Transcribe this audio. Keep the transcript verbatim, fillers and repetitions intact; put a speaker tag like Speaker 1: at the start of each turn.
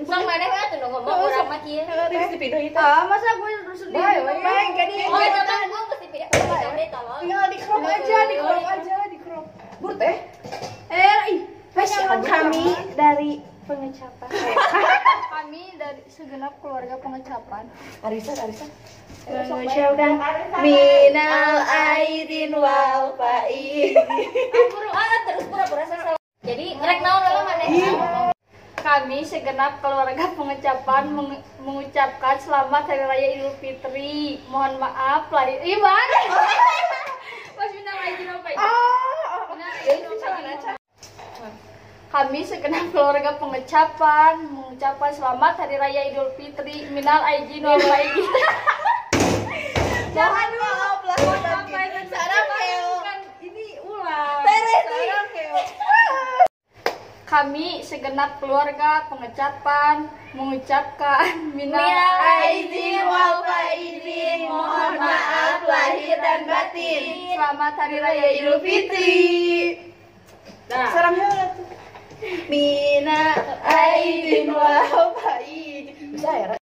Speaker 1: Sang mana kan tuh ngomong orang mah kieu.
Speaker 2: Di video itu.
Speaker 3: Ah, masa gue terus sendiri.
Speaker 2: Baik, kan dia.
Speaker 1: Oh, teman gua mesti video. Udah tolong.
Speaker 2: Tinggal di crop aja, di crop aja, di crop. Bur teh.
Speaker 3: Eh, ih.
Speaker 4: Kami dari pengecapan.
Speaker 3: Kami dari segenap keluarga pengecapan
Speaker 2: Arisan, arisan.
Speaker 4: Mengucapkan
Speaker 2: Minal aidin wal faidin.
Speaker 1: Buru ah terus pura-pura salah. Jadi ngerek naon lah mana?
Speaker 3: kami segenap keluarga pengecapan meng- mengucapkan selamat Hari Raya Idul Fitri. Mohon maaf lahir ih mana? Mas minal aidin wal faidin. Minal aidin wal faidin. Kami segenap keluarga pengecapan mengucapkan selamat Hari Raya Idul Fitri. Minal aidin wal faidin.
Speaker 2: Jangan maaf lah.
Speaker 3: Sarang keo. Ini ulang.
Speaker 2: Sarang keo.
Speaker 3: Kami segenap keluarga pengecapan mengucapkan minal
Speaker 2: aidin wal faidin. Mohon maaf lahir dan batin.
Speaker 3: Selamat Hari Raya Idul Fitri.
Speaker 2: Sarang keo. Minal aidin wal faidin. Bisa ya?